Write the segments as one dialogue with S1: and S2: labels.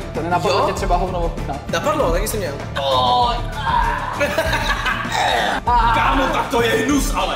S1: To nenapadlo tě třeba hovno ochutnat?
S2: Napadlo, taky jsem měl.
S3: Kámo, tak to je hnus, ale.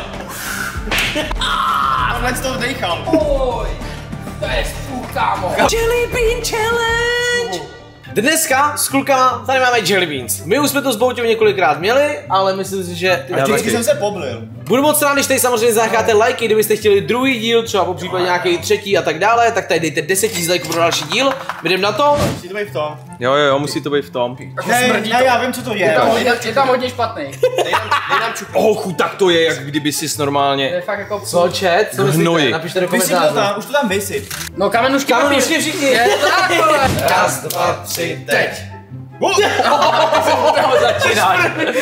S4: Tohle jsi to vdejchal.
S1: Oj, to je spůl, kámo.
S2: Jelly Bean Challenge! Dneska s klukama tady máme Jelly Beans. My už jsme to s Bouťou několikrát měli, ale myslím si, že...
S4: A vždycky jsem se poblil.
S2: Budu moc rád, když tady samozřejmě zacháte lajky, kdybyste chtěli druhý díl, třeba po případě nějaký třetí a tak dále, tak tady dejte 10 000 lajků pro další díl. Jdem na to.
S4: Musí to být v tom.
S3: Jo, musí to být v tom.
S4: Ne, já vím, co to je.
S1: Je tam hodně špatný.
S4: Dej nám čupu.
S3: Oh, tak to je, jak kdyby jsi
S1: To je
S3: normálně...
S1: fakt jako...
S2: Co chat? Co myslíte?
S3: Hnoji.
S2: Napište do
S4: Vysyp to
S2: komentářů.
S4: tam, už to tam vysyp.
S1: No kamenušky
S2: Kamenušky všichni.
S1: Je tak, vole.
S2: Raz, dva, tři, teď.
S3: Začínáš.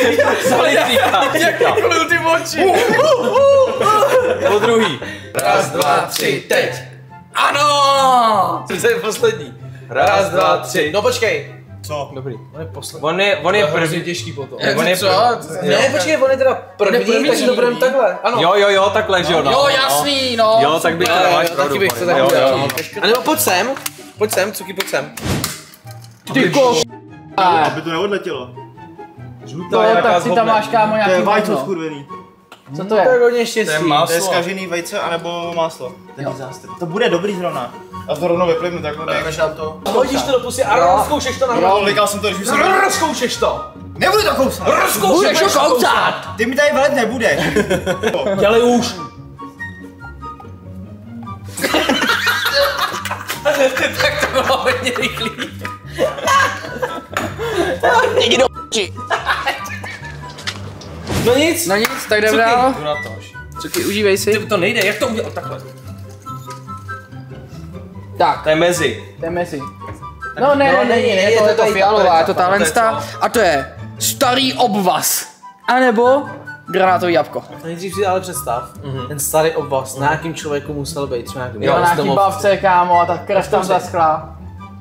S2: Jak vyplul ty oči. Po druhý. Raz, dva, tři, teď.
S1: Ano!
S2: Co je poslední? Raz, dva, tři. No počkej.
S4: Co?
S2: Dobrý. On je poslední.
S3: On je
S2: hrozně
S3: první.
S2: těžký potom.
S3: On je
S1: Co?
S2: Ne, počkej, on je teda první, takže to budeme takhle. Ano.
S3: Jo, takhle, že jo.
S1: Jo, jasný, no.
S3: Jo, tak by to máš
S2: taky
S3: pravdu.
S2: bych se tak
S3: Jo,
S2: udělal.
S3: jo.
S2: A nebo pojď sem, Cuky, pojď sem.
S1: Ty ko...
S4: Aby to neodletělo.
S1: No, tak si tam máš, kámo,
S4: To
S1: nějaký
S4: je vajco
S1: hovno.
S4: skurvený.
S1: Co to je?
S2: Tak hodně štěstí.
S4: To je zkažený vejce anebo máslo. To bude dobrý zrovna. A to rovnou vyplivnu takhle.
S2: Než nám to. Hodíš to do pusy a rozkoušeš to na
S4: Jo, likal jsem to, když už jsem...
S2: Rozkoušeš to.
S4: Nebudu to kousat!
S1: Budeš ho kousat!
S4: Ty mi tady velet nebudeš.
S2: Dělej už. Tak to bylo hodně rychlý.
S1: Jdi do p***či.
S2: No nic.
S1: No nic, tak jdem dál.
S2: Jdu na to.
S1: Cuky, užívej si.
S2: To nejde, jak to udělat takhle?
S1: Tak,
S3: To je mezi.
S1: to je Messi. No ne, to je to fialová, je to tahle a to je starý obvaz. A nebo granátový jabko.
S2: Nejdřív si ale představ, ten starý obvaz na jakým člověku musel být, třeba nějakým
S1: Jo, nějaký bavce, kámo, a ta krev tam zaschla.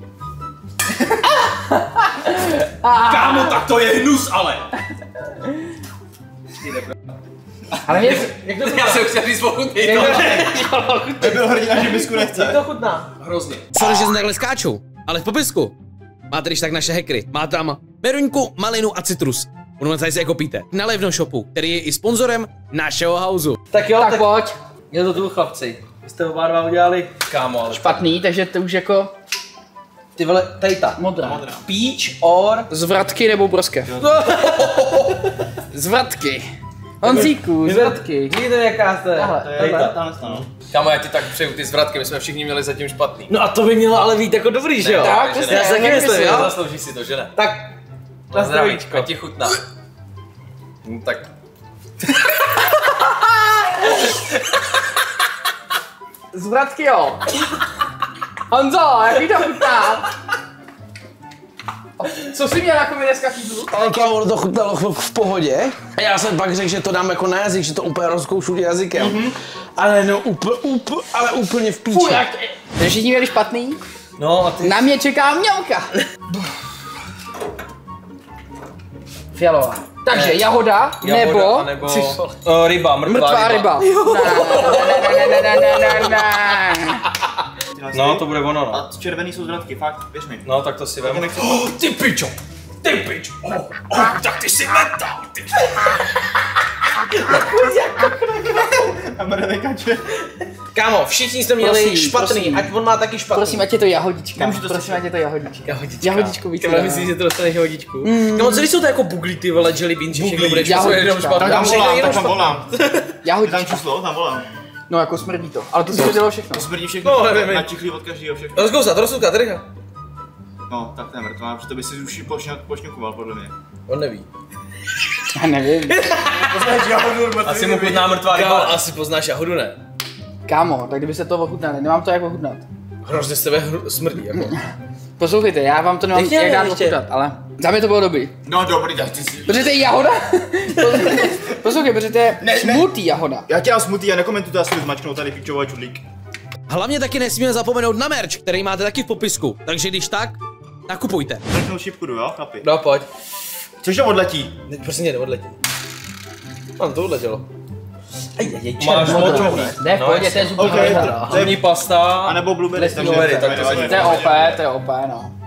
S3: Kámo, tak to je hnus, ale.
S1: Ale mě...
S2: Já jsem chtěl říct pochutný.
S4: Nebyl hrdina, že bisku nechce.
S2: To chutná.
S3: Hrozně.
S5: Sorry, že jsem takhle skáču, ale v popisku máte když tak naše hackery. Má tam meruňku, malinu a citrus. Budeme tady si je kopíte. Na Levno shopu, který je i sponzorem našeho houseu.
S2: Tak jo,
S1: Tak pojď.
S2: je to tu chlapci. Vy jste oba dva udělali.
S3: Kámo, ale...
S1: Špatný, takže to už jako
S2: Ty vole, tady ta.
S1: modrá.
S2: Peach or...
S1: Zvratky nebo broskev? Zvratky. Honzíku, zvratky.
S2: Vidíte, jaká jste.
S1: Tahle.
S3: Kámo, já ti tak přeju ty zvratky, my jsme všichni měli zatím špatný.
S2: No a to by mělo ale být jako dobrý, že jo?
S1: Tak,
S3: že
S1: přesně,
S2: já si taky
S1: jak
S2: myslím,
S1: myslím,
S2: jo?
S3: Zaslouží si to, že ne?
S2: Tak, na zdravíčko.
S3: Ať ti chutná. No, tak...
S1: Zvratky jo. Honzo, jaký to chutná? Co jsi měl jako mi dneska chýdlu?
S5: Ale kámo, ono to chutnalo v pohodě. A já jsem pak řekl, že to dám jako na jazyk, že to úplně rozkoušu jazykem. Ale no úplně v píči.
S1: Fuj, jak... Takže všichni měli špatný?
S2: No a ty...
S1: Na mě čeká mňamka. Fialová. Takže jahoda, nebo...
S3: nebo ryba,
S1: Mrtvá ryba.
S3: No, to bude ono, no.
S4: A červený jsou zvratky, fakt, věř mi.
S3: No, tak to si vem.
S2: Ty pičo! Ty pičo! Tak ty si mental!
S4: A bude nekače.
S2: Kámo, všichni jsme měli
S1: Prosím,
S2: špatný,
S1: prosím.
S2: ať on má taky špatný.
S1: Prosím, ať je to jahodička.
S4: Nemůžu to
S1: Prosím, ať je to jahodička.
S2: Jahodička.
S1: Jahodičku víc.
S2: Ty myslíš, že to dostaneš jahodičku? Kámo, co když jsou to jako buglí ty vole jelly beans, že všechno bude
S1: Jahodička.
S2: jenom špatný?
S4: Tak tam
S2: Všechno
S4: volám,
S2: jenom
S4: tak tam
S2: špatný.
S4: volám. Tam
S1: Jahodička.
S4: číslo, tam volám.
S1: No jako smrdí to. Ale to se dělo všechno.
S4: To smrdí všechno,
S2: No, nevím.
S4: načichlí od každého všechno.
S2: Rozkoukat, rychle.
S4: No, tak to je mrtvá, protože to by si už pošňukoval, podle mě.
S2: On neví.
S1: Já nevím.
S3: Asi mu chutná mrtvá
S2: Kámo,
S3: ryba.
S2: asi poznáš jahodu, ne?
S1: Kámo, tak kdyby se to ochutnali, nemám to jak ochutnat.
S2: Hrozně z tebe smrdí, jako.
S1: Poslouchejte, já vám to nemám
S2: Nechtěl
S1: jak dát
S2: ještě.
S1: ochutnat, ale za mě to bylo dobrý.
S4: No dobrý, tak ty si...
S1: Protože to je jahoda. Poslouchej, protože to je smutý jahoda.
S4: Já tě dám smutý a nekomentuju, já si zmačknou tady pičový čudlík.
S5: Hlavně taky nesmíme zapomenout na merch, který máte taky v popisku. Takže když tak, nakupujte.
S4: Začnou šipku, jdu, jo, chlapi.
S2: No, pojď.
S4: Což to odletí?
S2: Prosím tě, neodletí. Ano, to odletělo.
S3: Máš modrou.
S1: Ne, v pohodě, to je zubní
S4: Okay,
S1: jahoda.
S4: to je
S3: Zubní pasta.
S4: a nebo blueberry,
S1: Lesní
S4: takže...
S3: blueberry, tak to se
S1: To je OP, no.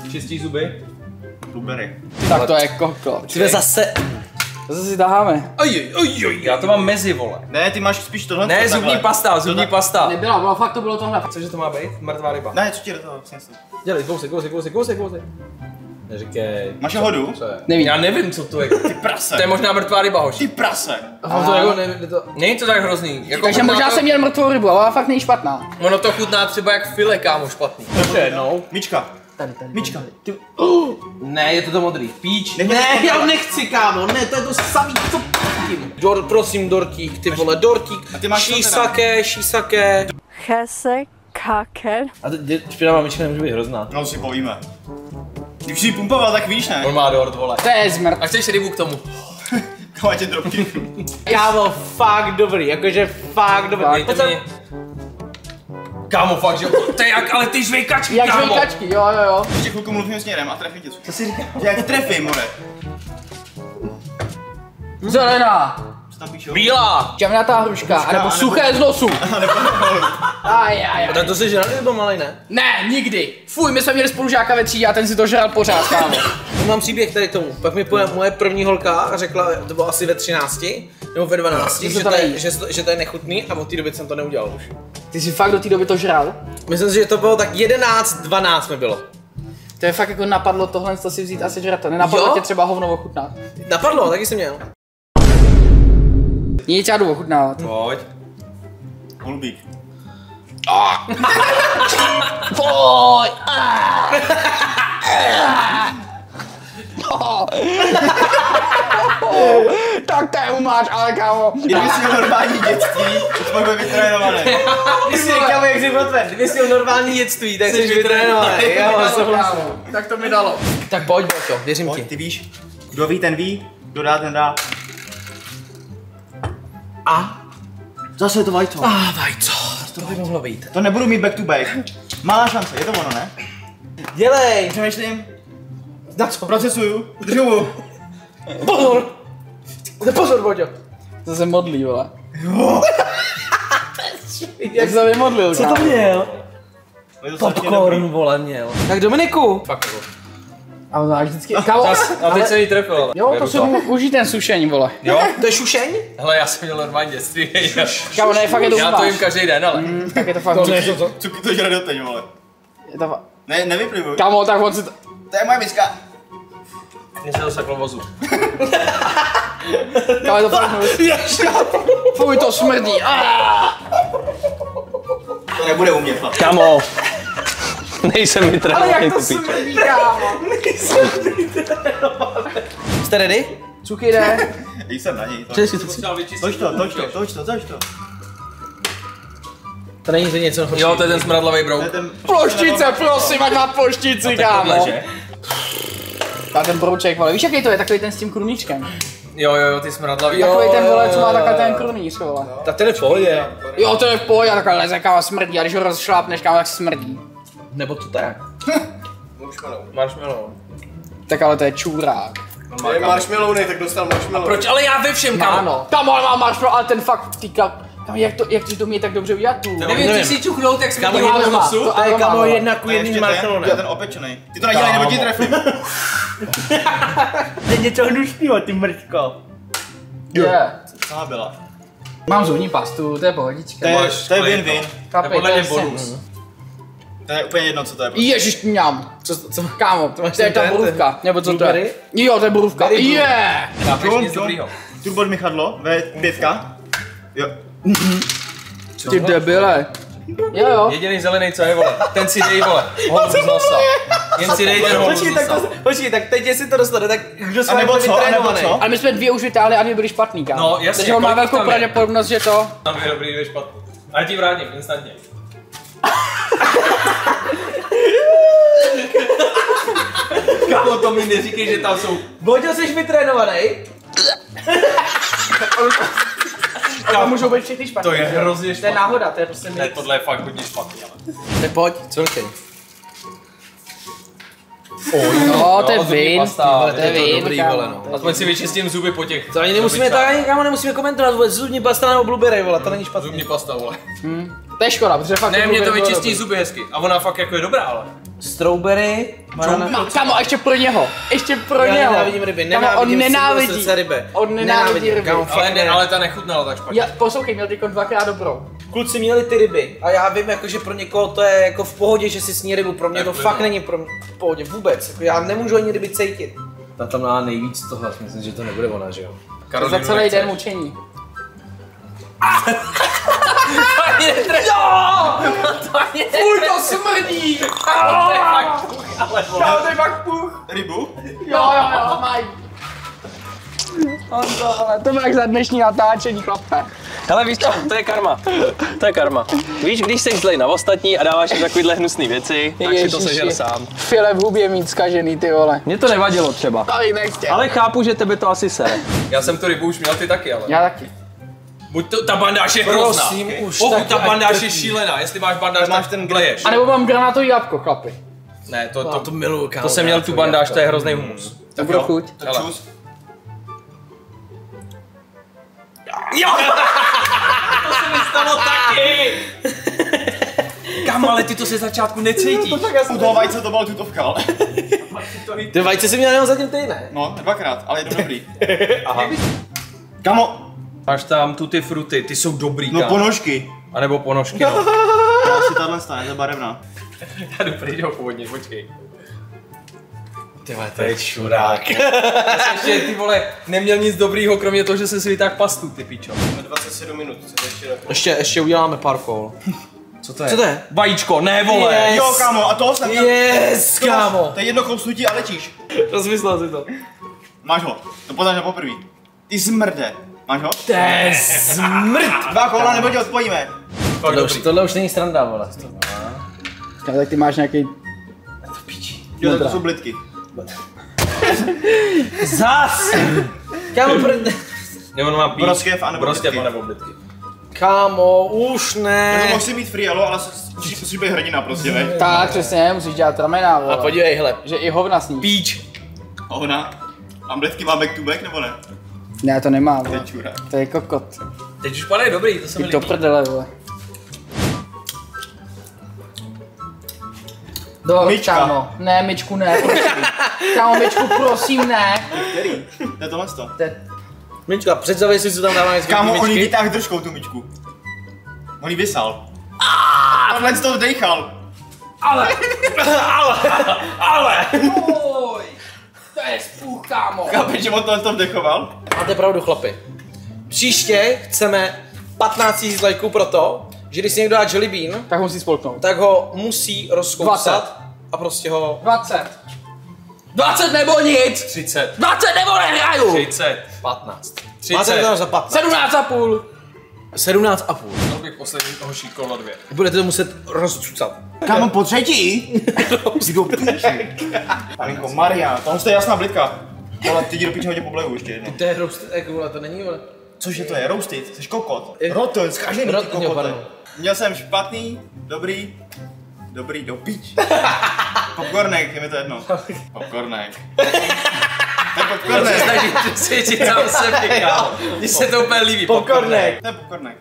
S3: Čistí zuby.
S4: Blueberry.
S1: Tak to je koko.
S2: Ty zase...
S1: Zase si taháme.
S3: Já to mám mezi, vole.
S4: Ne, ty máš spíš tohle.
S3: Ne, zubní pasta.
S1: Nebyla, fakt to bylo tohle.
S3: Cože to má být? Mrtvá ryba.
S4: Ne, co ti do toho?
S3: Dělej, kousek. Neříkej.
S4: Máš hodu?
S3: Co je?
S1: Nevím.
S3: Já nevím, co to je.
S4: Ty prase.
S3: To je možná mrtvá ryba, hoši.
S4: Ty prase.
S3: To jako není to tak hrozný. Jako
S1: Takže možná jsem měl mrtvou rybu, ale fakt není špatná.
S3: Ono to chutná třeba jak file, kámo, špatný. Ještě jednou.
S4: Míčka. Míčka.
S2: Ne, je to modrý. Píč.
S4: Ne,
S2: Já nechci, kámo, ne, to je to samý, co p***ím. Prosím, dortík, ty vole, dortík.
S4: A ty máš
S2: Šísake.
S6: Chese, kake.
S2: A špinavá myčka nemůže být hrozná.
S4: No si povíme. Když jsi ji pumpoval, tak víš, ne?
S3: On má dort, vole.
S1: To je zmrt.
S3: A chceš rybu k tomu?
S4: Kámo, tě drobky.
S2: Kámo, fakt dobrý, jakože fakt dobrý.
S3: Dejte mi. Kámo, fakt, že to je jak, ale ty žvejkačky,
S1: Jak
S3: kámo.
S1: žvejkačky, jo.
S4: Ještě chvilku mluvím směrem a trefím tě. Co si říkáš? Já tě trefím, more.
S1: Zelená.
S4: Co tam píšou?
S3: Bílá.
S1: Čemnatá hruška, anebo suché z nosu.
S2: Tak to jsi žrali nebo malej, ne?
S1: Ne, nikdy. Fuj, my jsme měli spolužáka ve třídě a ten si to žral pořád, kámo.
S2: Mám příběh tady tomu. Pak mi moje první holka řekla, to bylo asi ve 13, nebo ve 12, že to je nechutný a od té doby jsem to neudělal už.
S1: Ty jsi fakt do té doby to žral?
S2: Myslím si, že to bylo tak 11, 12 mi bylo.
S1: To je fakt jako napadlo tohle, to si vzít asi žrat to. Nenapadlo tě třeba hovno ochutnat.
S2: Napadlo, taky jsem měl.
S1: Nic, já jdu ochutnávat.
S3: Pojď.
S4: Holubík.
S1: Pojď! Tak to je umáč, ale kámo.
S4: Kdyby jsi měl normální dětství, to pak byl vytrénovaný.
S2: Ty jsi říkal, jak jsi otven, kdyby jsi měl normální dětství, tak jsi vytrénovaný.
S1: Tak to mi dalo.
S2: Tak pojď, Boťo, věřím ti.
S4: Ty víš, kdo ví, ten ví, kdo dá, ten dá.
S2: A?
S4: Zase je to vajco.
S2: Vajco, to by mohlo být.
S4: To nebudu mít back to back. Malá šance, je to ono, ne?
S2: Dělej!
S4: Přemýšlím.
S2: Na co?
S4: Procesuju. Držu.
S2: Pozor! Pozor, Boťo.
S1: To se modlí, vole. Jak se vymodlil,
S2: Co to měl?
S4: Popcorn.
S2: Vole, měl. Tak Dominiku.
S3: Fakt,
S1: A on máš vždycky, kámo.
S3: a teď se jí trefil, ale.
S1: Jo, to si užij ten sušení, vole.
S3: Jo?
S2: To je šušeň?
S3: Hele, já jsem měl normální dětství.
S1: Kámo, ne, fakt je to
S3: Já to
S1: umáč.
S3: jim každý den, ale.
S1: Tak je to fakt
S4: Cuky to žere doteď, vole.
S1: je to
S4: Ne, nevyplivuj.
S1: Kámo, tak on si to...
S4: To je moje miska.
S3: Mně se doseklo vozu.
S1: Kámo, je to fakt fuj, to smrdí.
S4: To nebude u mě, chlap.
S2: Kámo. Nejsem
S1: Ale
S2: vytrénovaný,
S1: jak to
S2: ty píče.
S1: smrdí, kámo.
S2: Jste ready?
S1: Cuky jde.
S4: Jsem na něj.
S2: Přes si to.
S4: Toč to.
S2: To není to něco
S3: Jo, to je ten smradlavý brouk.
S1: Ploštice, prosím, ať má ploštici, kámo. A ten brouček, vole, víš jaký to je, takový ten s tím krumíčkem.
S3: Jo, ty smradlavý.
S1: Takový ten, vole, co má takhle ten krumíč, vole.
S2: Tak ten je v pohodě.
S1: Jo, to je v pohodě, takhle leze, kámo, smrdí, a když ho rozšlápneš, kámo, tak smrdí.
S2: Nebo to tak.
S3: Marshmallow.
S1: Tak ale to je čůrák.
S3: Je marshmallow, ne, tak dostal marshmallow. Proč? Ale já ve všem, kámo.
S1: Ano. Kámo, ale má marshmallow, ale ten fakt, týka, kámo, jak ty to umí tak dobře udělat tu.
S3: Nevím, ty si čuchnout, jak jsme
S2: Kámo,
S3: dělali
S2: jedno
S3: v nosu.
S2: to je kámo jedna ku
S4: A ještě
S2: jedný marshmallow,
S4: ten,
S2: ne?
S4: ten opečený. Ty to nedělej, nebo ti trefím.
S2: To je něco hnušného, ty mrčko.
S1: Je.
S4: Celá byla.
S1: Mám zubní pastu, to je pohodička.
S4: To je win-win.
S1: Kapej,
S3: podle mě
S1: to je
S3: bonus.
S1: sen.
S4: To je úplně jedno, co to je.
S1: Ježiš, mňam.
S2: Co?
S1: Kámo, to je ta
S2: ten
S1: borůvka, nebo co to je?
S2: blueberry?
S1: Jo, to je borůvka. Je.
S3: Chápeš nic dobrýho.
S4: Turbo Michadlo, V5. Jo.
S1: Ty debile. Jo.
S3: Jediný zelený, co je, vole. Ten si dej, vole. Hold z nosa. Jen si dej ten hold z nosa.
S2: Počkej, tak teď jestli to dostane, tak kdo s
S4: A nebo
S2: vámi
S4: co? A nebo
S2: vytrénovaný?
S4: co?
S1: Ale my jsme dvě už vytáhli a dvě byly špatný, kámo.
S3: No, jasně,
S1: Takže on má
S3: kolik
S1: velkou
S3: tam je?
S1: pravděpodobnost, že to...
S3: Tam je dobrý, dvě špatný. A já ti vrátím, instantně. Kámo, to mi neříkej, že tam jsou.
S2: Boďo, jsi vytrénovaný?
S1: Ale můžou být všechny špatný.
S3: To je hrozně
S1: To je
S3: špatný.
S1: náhoda, to je prostě
S3: Ne, tohle je fakt hodně špatný, ale.
S2: Tak pojď, co chtěj?
S1: No, to je
S3: zubní
S1: vin.
S3: pasta,
S1: To je
S2: to
S1: vin,
S2: dobrý,
S1: kámo.
S2: vole, no.
S3: Aspoň si vyčistím zuby po těch.
S2: To ani nemusíme, to ani kámo nemusíme komentovat vůbec, zubní pasta nebo blueberry, vole, to není špatný.
S3: Zubní pasta, vole.
S1: To je škoda, protože fakt...
S3: Ne, mě to
S1: bylo
S3: vyčistí
S1: dobrý.
S3: zuby hezky. A ona fakt jako je dobrá, ale.
S2: Strawberry,
S1: Kámo, a ještě pro něho. Ještě pro
S2: já
S1: něho.
S2: nenávidím ryby,
S1: Kámo, on nenávidí.
S2: srdce ryby.
S1: On nenávidí ryby.
S2: Kámo,
S3: Ale ta nechutnala tak špatně.
S1: Poslouchej, měl teďko dvakrát dobrou.
S2: Kluci měli ty ryby a já vím, jako, že pro někoho to je jako v pohodě, že si sní rybu, pro mě to fakt není v pohodě vůbec, jako, já nemůžu ani ryby cítit. Ta tam má nejvíc toho, myslím, že to nebude ona, že jo?
S1: Za celý den mučení. Fuj, to smrdí! Kámo, to je fakt puch!
S4: Rybu?
S1: Jo, maj. To máš za dnešní natáčení, chlape.
S7: Hele, víš co, to je karma. To je karma. Víš, když jsi zlej na ostatní a dáváš jim takovýhle hnusný věci, tak si to sežer sám.
S1: File v hubě mít zkažený, ty vole.
S7: Mně to nevadilo třeba. Ale chápu, že tebe to asi sere.
S3: Já jsem tu rybu už měl, ty taky, ale.
S1: Já taky.
S3: Buď ta bandáž je hrozná.
S2: Prosím, už
S3: Pokud ta bandáž je šílená, jestli máš bandáž, tak ten bleješ.
S1: A nebo mám granátový jabko, chlapi.
S3: Ne,
S2: to miluju, kámo.
S3: to jsem měl tu bandáž, to je hrozný humus.
S1: To bude chuť.
S3: Hele.
S2: Jo!
S3: To se mi stalo taky! Kam, ale ty to se začátku necítíš.
S4: U toho vajce to byla tutovka, ale.
S2: Ty vajce si měl jenom zatím ty, ne?
S4: No, dvakrát, ale je to dobrý. Aha. Kamo,
S3: Máš tam tuty fruty, ty jsou dobrý,
S4: no
S3: kámo.
S4: ponožky.
S3: A nebo ponožky, no.
S4: Já si tahle stane, to je barevná.
S3: Já jdu pryč ho původně, počkej.
S2: Ty vole, to je čurák.
S3: Já jsem ještě, ty vole, neměl nic dobrýho, kromě toho, že jsem si vytáhl pastu, ty pičo.
S4: Máme 27 minut,
S2: Ještě uděláme pár kol.
S3: Co to je?
S2: Co to je?
S3: Vajíčko, ne vole.
S2: Yes.
S4: Jo, kámo, a toho jsem měl.
S2: Yes, kámo.
S4: To je jedno kousnutí a letíš.
S2: Rozmyslel si to.
S4: Máš ho, to poznáš na poprvé. Ty zmrde. Máš ho?
S2: To je smrt.
S4: 2 kola, nebo tě odpojíme.
S2: Tohle už není sranda, vole.
S1: Tak ty máš nějaký...
S4: Jo, to jsou blitky.
S2: Zas! Kámo,
S3: Nebo on má pít.
S4: Broskev anebo
S3: Broskev
S4: blitky.
S3: anebo blitky.
S2: Kámo, už
S4: Já to
S2: ne.
S4: mohl si mít free, ale musíš být hrdina prostě, ne?
S1: Tak, přesně, musíš dělat ramena, vole.
S2: A podívej, hele.
S1: Že i hovna sníš.
S3: Píč.
S4: Ona. A blitky má back to back, nebo ne?
S1: Ne, to nemá,
S4: To
S1: vole.
S4: je čura.
S1: To je kokot.
S3: Teď už padají dobrý, to se mi
S1: Ty to
S3: líbí.
S1: prdele, vole. Do,
S4: Myčka.
S1: kámo. Ne, myčku ne, prosím. Kámo, myčku, prosím, ne.
S4: Který? To je tohle to.
S2: Minčka, představej si, co tam dává něco.
S4: Kámo, on jí vytáhl držkou tu myčku. On jí vysal. Tohle to vdechal.
S1: Oj, to je spůh, kámo.
S4: Chápeš, že on tohle to vdechoval?
S2: Máte pravdu, chlapi. Příště chceme 15 000 lajků pro to, že když si někdo dá jelly bean,
S1: Tak musí spolknout.
S2: tak ho musí rozkousat
S1: 20.
S2: a prostě ho...
S1: 20. 20 nebo nic.
S3: 30.
S1: 20 nebo nehraju.
S3: 30. 15.
S2: Máte
S3: 30.
S2: to za 15.
S1: 17,5.
S2: 17,5.
S3: Měl bych poslední hoší kolo 2.
S2: Budete to muset rozcucat.
S4: Kámo, po třetí? Jdi do píči. Panenko Maria, tohle je jasná blitka. Ale ty jdi do píči, hodně pobleju ještě jednou.
S2: To je roasted egg, vole, to není, vole.
S4: Cože to je? Roasted? Jsi kokot. Rotten, zkažený ty
S2: Jo,
S4: kokote.
S2: pardon.
S4: Měl jsem špatný, dobrý do píč. Popcornek, je mi to jedno. Popcornek. To je popcornek.
S3: Snažím přesvědčit sám sebe, kámo. Mně se to úplně líbí.
S2: Popcornek.
S4: To je popcornek.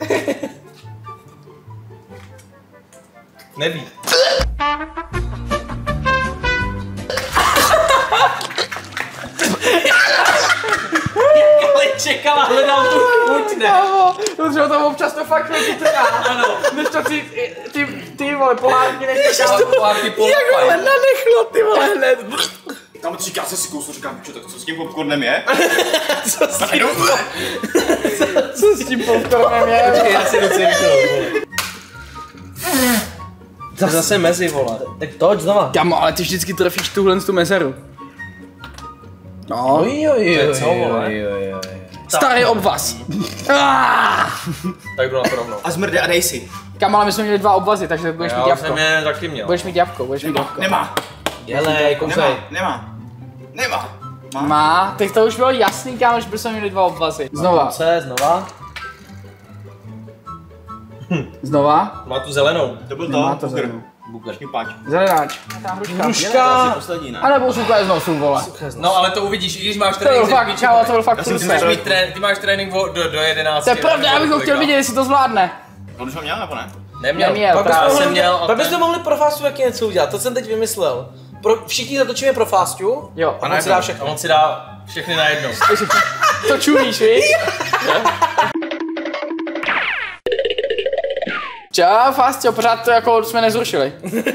S3: Neví. Ale čekala, hledám tu chuť, ne?
S1: Protože to občas to fakt nechytrá. Ano. Než to ty vole, pohádky nechtěl.
S3: Pohádky
S1: Jak ho nanechlo, ty vole, hned.
S4: Tam říká se si kousnu, říkám, čo, tak co s tím popcornem je?
S2: Co s tím?
S1: Co s tím popcornem je?
S2: Já si docela vole.
S3: Zase mezi, vole.
S2: Tak toč znova.
S1: Kámo, ale ty vždycky trefíš tuhle tu mezeru. No. Starý obvaz.
S3: Tak jdu na to rovnou.
S4: A zmrde a dej si.
S1: Kámo, ale my jsme měli 2 obvazy, takže budeš mít
S3: Já
S1: jabko.
S3: jsem je taky měl.
S1: Budeš mít jabko, budeš mít jabko.
S4: Nemá.
S2: Jelej, kousej.
S4: Nemá.
S1: Má, tak to už bylo jasný, kámo, že bychom měli 2 obvazy. Znova.
S2: Znova.
S1: Znova.
S3: Má tu zelenou.
S4: To byl
S1: Nemá
S4: to,
S1: to
S4: bugr.
S1: zelenou.
S4: Šňupáč.
S1: Zelenáč. Tam
S4: To
S2: Hruška.
S4: je poslední, ne?
S1: A nebo suka je z nosu, vole.
S3: No ale to uvidíš, i když máš
S1: To byl
S3: trénink.
S1: fakt, čau, to byl fakt
S4: jsem si
S1: super.
S4: myslel-
S3: Ty máš trénink do 11.
S1: To je pravda, já bych ho chtěl vidět, jestli to zvládne.
S4: On už ho měl, nebo ne?
S3: Neměl.
S2: Pak bychom mohli pro Fastu taky něco udělat, to jsem teď vymyslel. Všichni zatočíme pro Fastu.
S1: Jo.
S2: A on si dá všechno.
S3: On si dá všechny najednou.
S1: To čumíš, víš? Čau, Fastio, pořád to jako jsme nezrušili.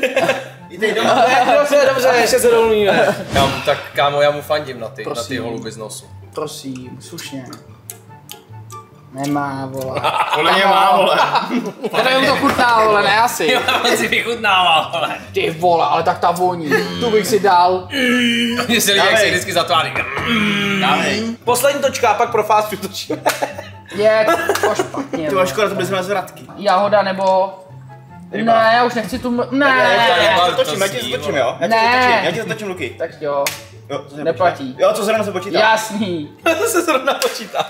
S2: Dobře, ještě se domluvíme.
S3: Tak kámo, já mu fandím na ty holuby z nosu.
S1: Prosím, slušně. Nemá, vole.
S4: Podle mě má, vole.
S1: Teda jim to chutná, vole, ne asi.
S3: On si vychutnává, vole.
S1: Ty vole, ale tak ta voní. Tu bych si dal.
S3: Mně se lidi, jak se vždycky zatváří.
S2: Poslední točka, a pak pro Fastu točíme.
S1: Je to špatně.
S4: Ty máš škoda, to bychom na zvratky.
S1: Jahoda nebo... Ne, já už nechci tu... Ne.
S4: Já ti zatočím, jo? Já ti zatočím, Luky.
S1: Tak jo.
S4: Jo, to se
S1: Neplatí.
S4: Jo, co zrovna se počítá.
S1: Jasný.
S2: To se zrovna počítá.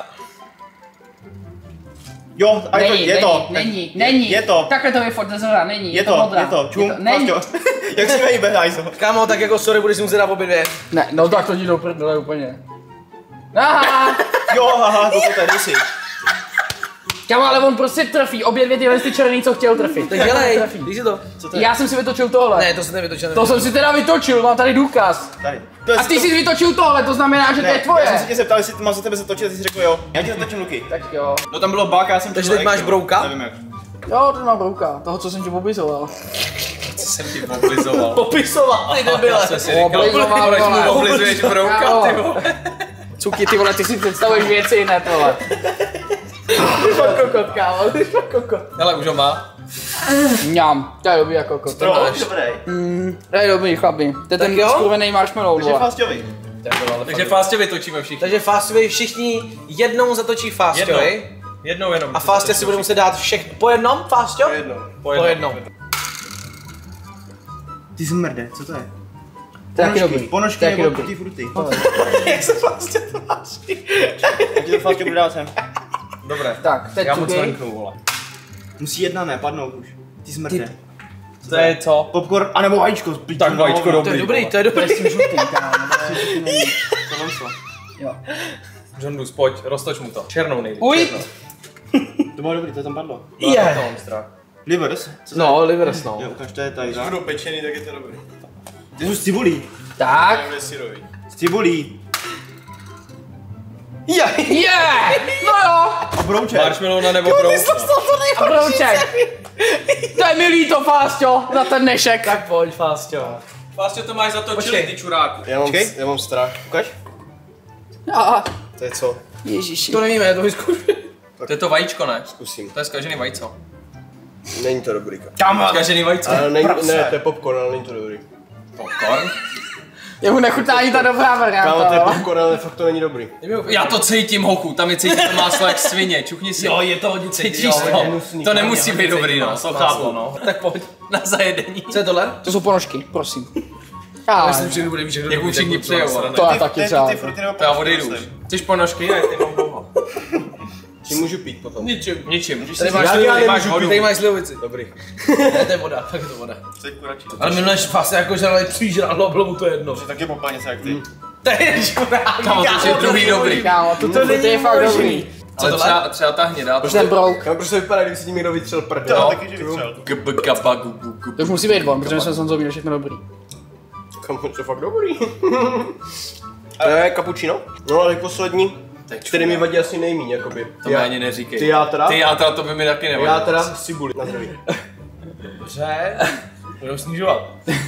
S4: Jo, a
S1: Není.
S4: Je to.
S1: Takhle to vyfotí zrovna, není.
S4: Je to. Čum,
S1: není.
S4: Jak si mají behajzo?
S2: Kámo, tak jako sorry, budeš muset dát obě dvě.
S1: Ne, no tak to ti do prdele úplně. Aha.
S4: Jo, haha, to tady jsi.
S1: Kámo, ale on prostě trefí, obě dvě tyhle ty černý, co chtěl trefit.
S2: Tak dělej, dej si to.
S1: Já jsem si vytočil tohle.
S2: Ne, to se nevytočil.
S1: To jsem si teda vytočil, mám tady důkaz.
S4: Tady.
S1: A ty jsi vytočil tohle, to znamená, že to je tvoje.
S4: Já jsem se tě zeptal, jestli mám za tebe zatočit, a ty jsi řekl jo. Já ti zatočím, Luky.
S1: Tak jo.
S4: No tam bylo báka, já jsem...
S2: Takže teď máš brouka?
S4: Nevím jak.
S1: Jo, to mám brouka, toho, co jsem ti popisoval.
S3: Co jsem ti poblizoval?
S2: Popisoval, ty debile.
S3: Co jsi říkal?
S1: Oblizoval,
S3: Proč
S1: vole.
S3: mu oblizuješ brouka, ty vole?
S1: Cuky, ty vole, ty si představuješ věci jiné, tohle. Ty fakt kokot, kámo, ty fakt kokot.
S3: Hele, už ho má.
S1: Mňam, to je dobrý jako kokot.
S4: To dobrý.
S1: To je dobrý, chlapi. To je ten
S2: jo?
S1: skurvený marshmallow,
S4: Takže
S1: vole.
S4: Fasťovi.
S3: Takže Fastě vytočíme všichni.
S2: Takže Fastovi všichni jednou zatočí Fastovi.
S3: Jednou jenom.
S2: A Fastě si bude muset dát všechno. Po jednom, Fastě?
S3: Po
S2: Po jednom.
S4: Ty zmrde, co to je?
S1: To je taky dobrý.
S4: Ponožky
S1: To je taky
S4: nebo
S1: dobrý.
S4: tutti frutti.
S2: Jak se Fastě tváří?
S4: Já ti to Fasťo budu dát sem.
S3: Dobré.
S1: Tak, teď
S3: Já moc
S1: cuky.
S3: venknu, vole.
S4: Musí jedna ne, padnout už. Ty zmrde.
S3: To je co?
S4: Popcorn, anebo vajíčko.
S3: Tak vajíčko dobrý.
S2: To je dobrý, to je
S1: To je
S2: dobrý.
S1: s tím žlutým, kámo. Jo.
S3: John Dus, pojď, roztoč mu to. Černou nejvíc.
S1: Uj!
S4: To bylo dobrý, to tam padlo.
S2: Je.
S3: To mám strach.
S4: Livers? Co to
S2: No, Livers, no.
S4: je? Jo, ukaž, to je tady.
S3: Když budou pečený, tak je to dobrý.
S4: Ty jsou z cibulí.
S1: Tak.
S3: Syrový.
S4: Z cibulí.
S2: Je.
S1: No jo.
S4: A brouček.
S3: Marshmallowna nebo broučka?
S1: A brouček. To je milý to, Fásťo, za ten dnešek.
S2: Tak pojď, Fastě.
S3: Fastě to máš zatočili,
S2: Počkej.
S3: ty čuráku.
S4: Já mám strach. Ukaž.
S1: A,
S4: To je co?
S1: ježiši.
S2: To nevíme, to vyzkoušíme.
S3: To je to vajíčko, ne?
S8: Zkusím.
S3: To je zkažený vajíco.
S8: Není to dobrý.
S3: Zkažený vajíco.
S8: Ale ne, to je popcorn, ale není to dobrý.
S3: Popcorn?
S1: Jemu nechutná ani ta dobrá
S8: Kámo, to je
S1: varianta.
S8: popcorn, ale fakt to není dobrý.
S3: Já to cítím, hochu, tam je cítím to máslo jak svině, čuchni si.
S2: Jo, je to hodně
S3: Cítíš to? To nemusí být dobrý, no, to chápu, no. Tak pojď, na zajedení.
S2: Co je tohle?
S1: To jsou ponožky, prosím. Já
S2: Myslím, že bude víc, že
S3: Jak mu všichni přejou, ale
S1: to já taky třeba.
S4: Ty fruty nebo
S3: to já odejdu už. Chceš ponožky? Ne, ty mám dlouho.
S8: Si můžu pít potom.
S3: Ničím.
S2: Tady máš
S8: Já
S2: slivovici,
S3: máš vodu.
S2: tady máš slivovici.
S8: Dobrý.
S2: Ne, to je voda, tak je to voda.
S4: Teď radši.
S2: Ale minule Fastě jako žrali přížrádlo, bylo mu to jedno.
S4: Tak je popáně se jak ty.
S2: To je žrádlo.
S3: Kámo, to je druhý dobrý.
S1: Kámo, to je fakt dobrý.
S3: Ale třeba ta hnědá.
S1: Už ten brouk.
S8: Kámo, proč to vypadá, kdyby si tím někdo vytřel prd.
S4: To taky, že vytřel.
S1: To už musí být von, protože jsme s Honzou měli všechno dobrý.
S8: Kámo, to je fakt dobrý. To je cappuccino? No ale poslední, který mi vadí asi nejmíň, jakoby.
S3: To mi ani neříkej.
S8: Ty játra?
S3: Ty játra, to by mi taky nevadilo.
S8: Já teda z cibuli. Na zdraví.
S2: Dobře. Budeme snižovat.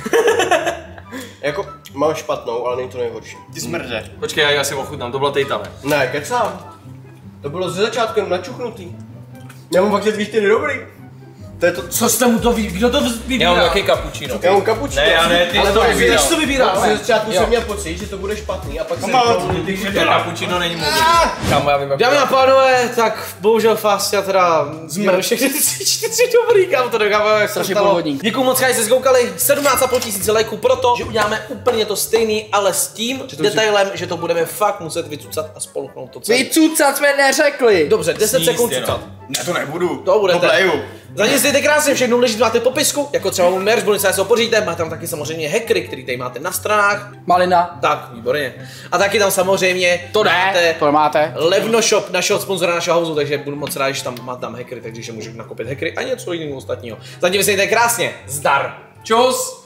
S8: Jako, mám špatnou, ale není to nejhorší.
S4: Ty smrde.
S3: Počkej, já ji asi ochutnám, to bylo tejtavé.
S8: Ne, kecám. To bylo ze začátku jenom načuchnutý. Já mám fakt, že víš, ty dobrý. To je to,
S2: Co jste mu to kdo to
S3: Já mám
S2: vybírá?
S3: jaký cappuccino.
S8: já mám cappuccino.
S3: Ne, já ne, ty
S8: ale
S3: jsi to
S8: to
S3: vybíral.
S2: Ty jsi to vybíral,
S8: Ze
S2: ne?
S8: začátku jsem měl pocit, že to bude špatný a pak jsem
S3: To cappuccino není moc. Kámo, já vím, jak
S2: Dámy a pánové, tak bohužel Fastě teda zmrl všechny tři dobrý, kam to dokáme, jak se
S1: Strašně
S2: stalo.
S1: podvodník.
S2: Děkuju moc, že jste zkoukali, 17,5 tisíce lajků proto, že uděláme úplně to stejný, ale s tím detailem, že to budeme fakt muset vycucat a spolknout to celé.
S1: Vycucat jsme neřekli.
S2: Dobře, 10
S3: Sníst
S2: sekund
S3: jenom.
S2: cucat.
S4: Ne, to nebudu.
S2: To budete.
S4: To bleju.
S2: Zatím si krásně všechno důležité máte v popisku, jako třeba můj merch, bonus se ho pořídíte, má tam taky samozřejmě hackery, který tady máte na stranách.
S1: Malina.
S2: Tak, výborně. A taky tam samozřejmě
S1: to máte.
S2: Levno Shop, našeho sponzora našeho houseu, takže budu moc rád, že tam má tam hackery, takže můžu nakoupit hackery a něco jiného ostatního. Zatím si krásně, zdar.
S3: Čus!